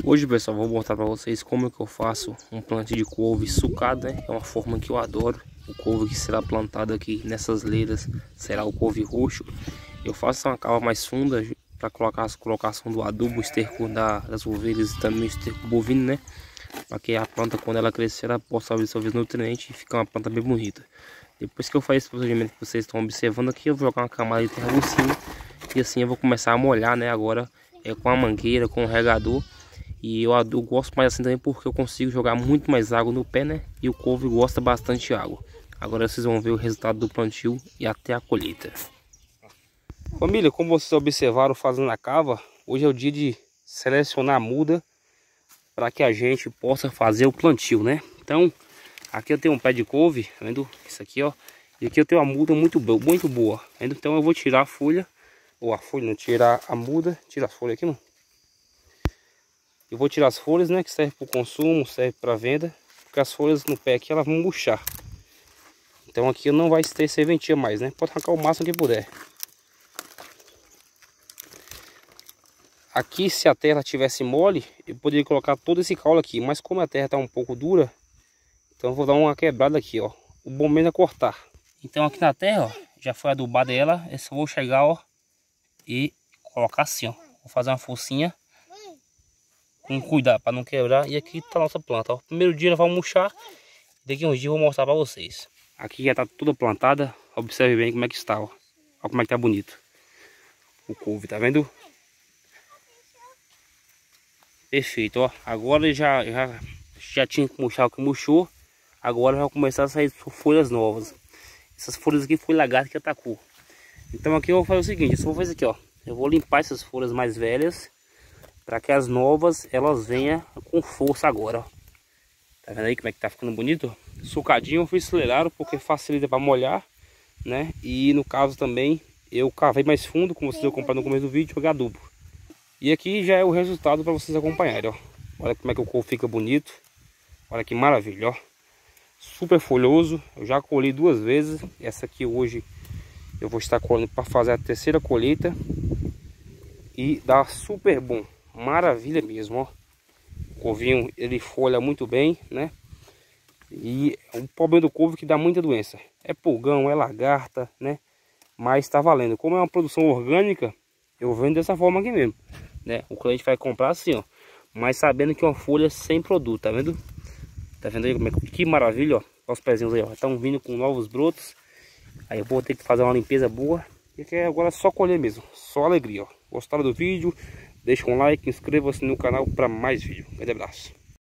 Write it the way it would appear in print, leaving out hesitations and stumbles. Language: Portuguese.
Hoje, pessoal, vou mostrar para vocês como é que eu faço um plantio de couve sucado, né? É uma forma que eu adoro. O couve que será plantado aqui nessas leiras será o couve roxo. Eu faço uma cava mais funda para colocar a colocação do adubo, esterco das ovelhas e também o esterco bovino, né? Para que a planta, quando ela crescer, ela possa absorver os nutrientes e ficar uma planta bem bonita. Depois que eu faço esse procedimento que vocês estão observando aqui, eu vou jogar uma camada de terra por cima e assim eu vou começar a molhar, né? Agora com a mangueira, com o regador. E eu gosto mais assim também porque eu consigo jogar muito mais água no pé, né? E o couve gosta bastante de água. Agora vocês vão ver o resultado do plantio e até a colheita. Família, como vocês observaram fazendo a cava, hoje é o dia de selecionar a muda para que a gente possa fazer o plantio, né? Então, aqui eu tenho um pé de couve, tá vendo? Isso aqui, ó. E aqui eu tenho uma muda muito boa, tá vendo? Então eu vou tirar a folha, ou a folha, não, tirar a muda, tirar a folha aqui, não. Eu vou tirar as folhas, né, que serve para o consumo, serve para venda, porque as folhas no pé aqui elas vão murchar. Então aqui não vai ter serventia mais, né? Pode arrancar o máximo que puder. Aqui, se a terra tivesse mole, eu poderia colocar todo esse caule aqui, mas como a terra está um pouco dura, então eu vou dar uma quebrada aqui, ó. O bom mesmo é cortar. Então aqui na terra, ó, já foi adubada ela, eu só vou chegar, ó, e colocar assim, ó. Vou fazer uma focinha com cuidado para não quebrar. E aqui tá a nossa planta, ó. Primeiro dia ela vai murchar, daqui uns dias eu vou mostrar para vocês. Aqui já tá toda plantada, observe bem como é que está, ó. Olha como é que tá bonito o couve, tá vendo? Perfeito, ó. Agora já tinha que murchar o que murchou. Agora vai começar a sair folhas novas. Essas folhas aqui foi lagarto que atacou. Então aqui eu vou fazer o seguinte, eu só vou fazer aqui, ó. Eu vou limpar essas folhas mais velhas para que as novas elas venham com força agora, ó. Tá vendo aí como é que tá ficando bonito? Sucadinho eu fiz acelerado porque facilita para molhar, né? E no caso também eu cavei mais fundo, como vocês acompanharam no começo do vídeo, jogar adubo. E aqui já é o resultado para vocês acompanharem, ó. Olha como é que o couve fica bonito. Olha que maravilha, ó. Super folhoso. Eu já colhi 2 vezes. Essa aqui hoje eu vou estar colhendo para fazer a terceira colheita. E dá super bom. Maravilha mesmo, ó. O couvinho, ele folha muito bem, né? E o problema do couve é que dá muita doença. É pulgão, é lagarta, né? Mas tá valendo. Como é uma produção orgânica, eu vendo dessa forma aqui mesmo, né? O cliente vai comprar assim, ó. Mas sabendo que é uma folha sem produto, tá vendo? Tá vendo aí como é que maravilha, ó. Olha os pezinhos aí, ó. Estão vindo com novos brotos. Aí eu vou ter que fazer uma limpeza boa. E aqui agora é só colher mesmo. Só alegria, ó. Gostaram do vídeo? Deixa um like, inscreva-se no canal para mais vídeo. Um grande abraço.